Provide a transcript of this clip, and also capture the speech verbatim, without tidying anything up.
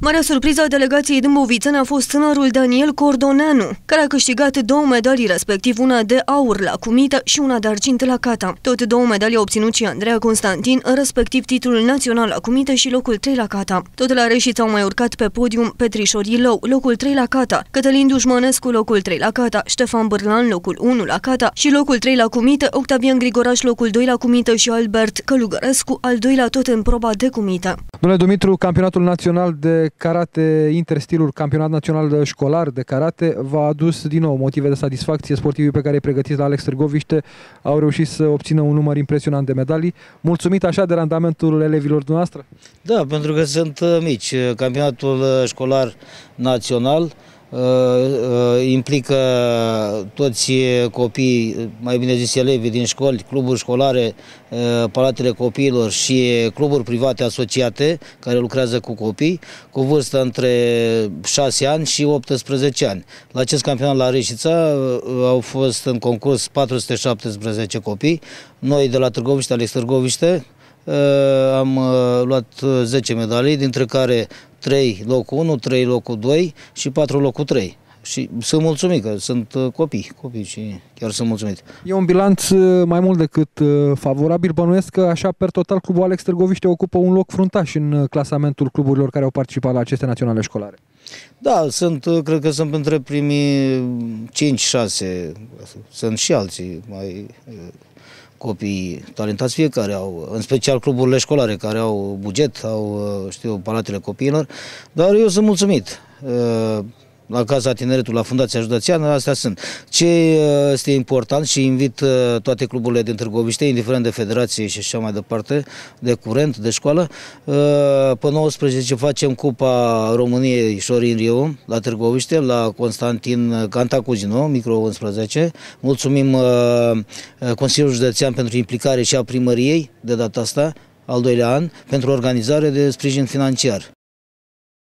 Marea surpriză a delegației dâmbovițene a fost tânărul Daniel Cordoneanu, care a câștigat două medalii, respectiv una de aur la cumită și una de argint la cata. Tot două medalii au obținut și Andreea Constantin, respectiv titlul național la cumită și locul trei la cata. Tot la Reșița au mai urcat pe podium Petrișor Ilău, locul trei la cata, Cătălin Dușmănescu, locul trei la cata, Ștefan Bârlan, locul unu la cata și locul trei la cumită, Octavian Grigoraș, locul doi la cumită și Albert Călugărescu, al doilea tot în proba de cumită. Domnule Dumitru, campionatul național de karate interstiluri, campionat național școlar de karate, v-a adus din nou motive de satisfacție. Sportivii pe care îi pregătiți la Alex Târgoviște au reușit să obțină un număr impresionant de medalii. Mulțumit așa de randamentul elevilor dumneavoastră? Da, pentru că sunt mici. Campionatul școlar național implică toți copiii, mai bine zis elevii din școli, cluburi școlare, palatele copiilor și cluburi private asociate care lucrează cu copii cu vârstă între șase ani și optsprezece ani. La acest campionat la Reșița au fost în concurs patru sute șaptesprezece copii. Noi de la Târgoviște, Alex Târgoviște, am luat zece medalii, dintre care trei locul unu, trei locul doi și patru locul trei. Și sunt mulțumit că sunt copii, copii și chiar sunt mulțumit. E un bilanț mai mult decât favorabil. Bănuiesc că așa per total clubul Alex Târgoviște ocupă un loc fruntaș în clasamentul cluburilor care au participat la aceste naționale școlare. Da, sunt, cred că sunt între primii cinci șase, sunt și alții mai copii talentați, fiecare au, în special cluburile școlare care au buget, au, știu, palatele copiilor, dar eu sunt mulțumit. La Casa Tineretului, la Fundația Județeană, astea sunt. Ce este important și invit toate cluburile din Târgoviște, indiferent de federație și așa mai departe, de curent, de școală, pe nouăsprezece facem Cupa României Șorin Riu, la Târgoviște, la Constantin Cantacuzino, micro unsprezece. Mulțumim Consiliul Județean pentru implicare și a primăriei de data asta, al doilea an, pentru organizare de sprijin financiar.